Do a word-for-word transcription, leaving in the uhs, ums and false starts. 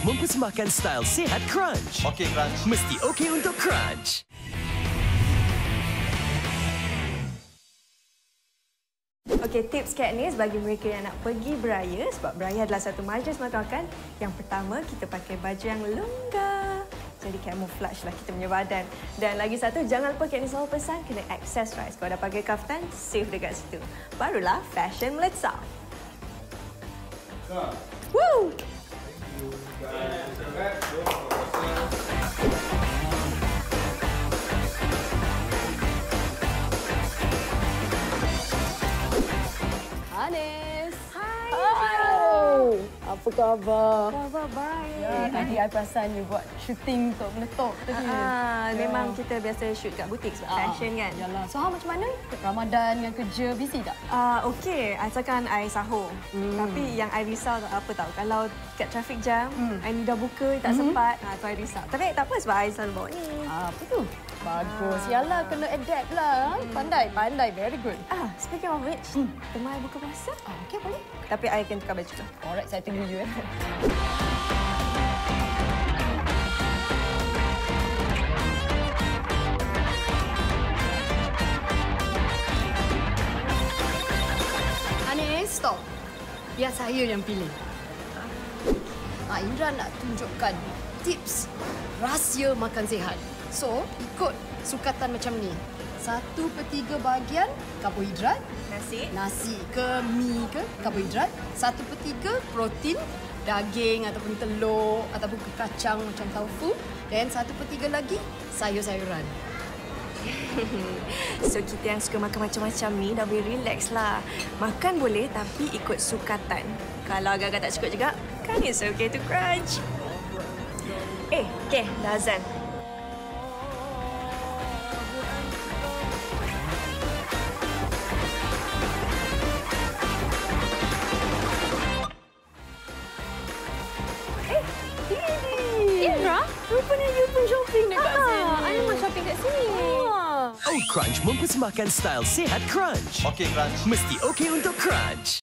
mempersembahkan style sihat Crunch. Okey, Crunch. Mesti okey untuk Crunch. Okey, tips Kak Nis bagi mereka yang nak pergi beraya, sebab beraya adalah satu majlis makan. Yang pertama, kita pakai baju yang longgar. Jadi camouflage lah kita punya badan. Dan lagi satu, jangan lupa Kak Nis selalu pesan kena accessorize. Kalau dah pakai kaftan, safe dekat situ. Barulah fashion melesat. Woo! Anis. Hai. Oh, apa khabar? Khabar baik. Ya, tadi I perasan you buat shooting untuk meletup tadi. Ah, Ya. memang kita biasa shoot kat butik sebab Ah, fashion kan. Yalah. So, how macam mana? Ramadan dengan kerja busy tak? Ah, okey, asalkan I sahur. Hmm. Tapi yang I risau apa tahu, kalau kat traffic jam, Hmm. I ni dah buka, tak Hmm. sempat, ah, tu I risau. Tapi tak apa sebab I selalu bawa ni. Ah, apa tu? Bagus. Yalah, kena adapt lah. Pandai, pandai. Very good. Ah, speaking of which, hmm. teman I buka puasa. Ah, okey, boleh. Tapi I akan tukar baju tu. Alright, saya tunggu you. Eh. Anis, stop. Biar saya yang pilih. Ah, Indra nak tunjukkan tips rahsia makan sihat. So, ikut sukatan macam ni. Satu per tiga bahagian karbohidrat, Nasi. nasi ke mi ke karbohidrat, satu per tiga protein, daging ataupun telur ataupun kacang macam tofu, dan satu per tiga lagi sayur-sayuran. So, kita yang suka makan macam-macam ni dah boleh relax lah. Makan boleh tapi ikut sukatan. Kalau agak-agak tak cukup juga, kan it's okay to crunch. Eh, okay, dah azan. Indra, rupanya you pun shopping dekat Ah, sini. I memang shopping kat sini. Oat Crunch mempersembahkan style sihat Crunch. Okey, Crunch. Mesti okey untuk Crunch.